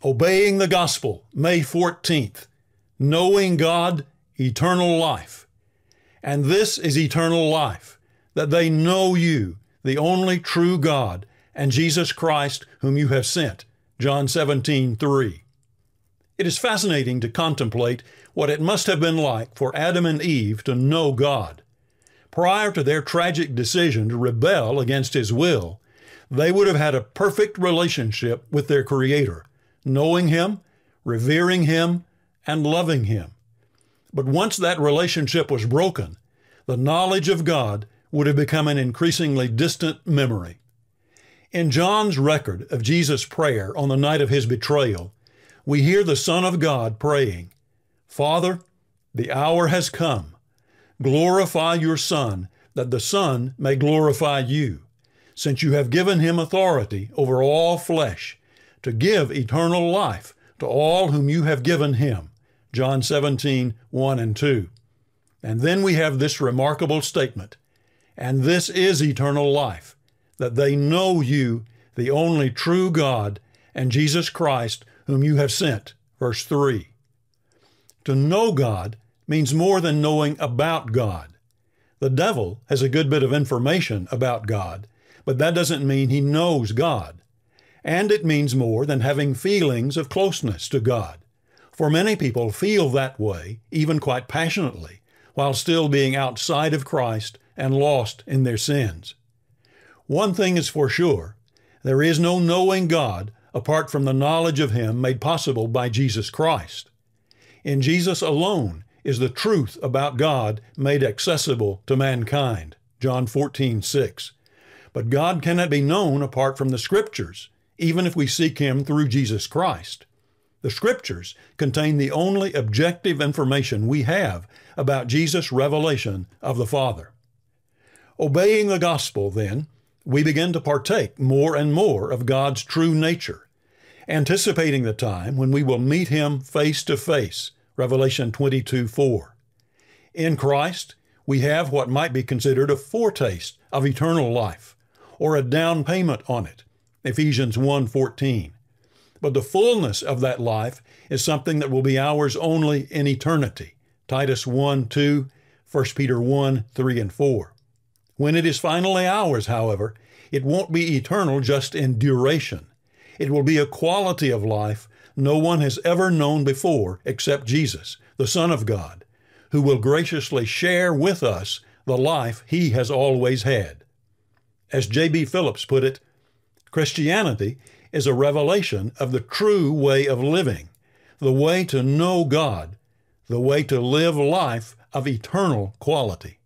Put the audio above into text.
Obeying the Gospel, May 14th. Knowing God, eternal life. And this is eternal life, that they know you, the only true God, and Jesus Christ, whom you have sent. John 17:3. It is fascinating to contemplate what it must have been like for Adam and Eve to know God. Prior to their tragic decision to rebel against His will, they would have had a perfect relationship with their Creator, knowing Him, revering Him, and loving Him. But once that relationship was broken, the knowledge of God would have become an increasingly distant memory. In John's record of Jesus' prayer on the night of His betrayal, we hear the Son of God praying, "Father, the hour has come. Glorify your Son, that the Son may glorify you, since you have given Him authority over all flesh, to give eternal life to all whom you have given Him." John 17:1 and 2. And then we have this remarkable statement, "And this is eternal life, that they know you, the only true God, and Jesus Christ, whom you have sent." Verse 3. To know God means more than knowing about God. The devil has a good bit of information about God, but that doesn't mean he knows God. And it means more than having feelings of closeness to God. For many people feel that way, even quite passionately, while still being outside of Christ and lost in their sins. One thing is for sure, there is no knowing God apart from the knowledge of Him made possible by Jesus Christ. In Jesus alone is the truth about God made accessible to mankind. John 14:6. But God cannot be known apart from the Scriptures, even if we seek Him through Jesus Christ. The Scriptures contain the only objective information we have about Jesus' revelation of the Father. Obeying the gospel, then, we begin to partake more and more of God's true nature, anticipating the time when we will meet Him face to face, Revelation 22:4. In Christ, we have what might be considered a foretaste of eternal life, or a down payment on it, Ephesians 1:14. But the fullness of that life is something that will be ours only in eternity, Titus 1:2, 1 Peter 1:3 and 4. When it is finally ours, however, it won't be eternal just in duration. It will be a quality of life no one has ever known before except Jesus, the Son of God, who will graciously share with us the life He has always had. As J.B. Phillips put it, Christianity is a revelation of the true way of living, the way to know God, the way to live life of eternal quality.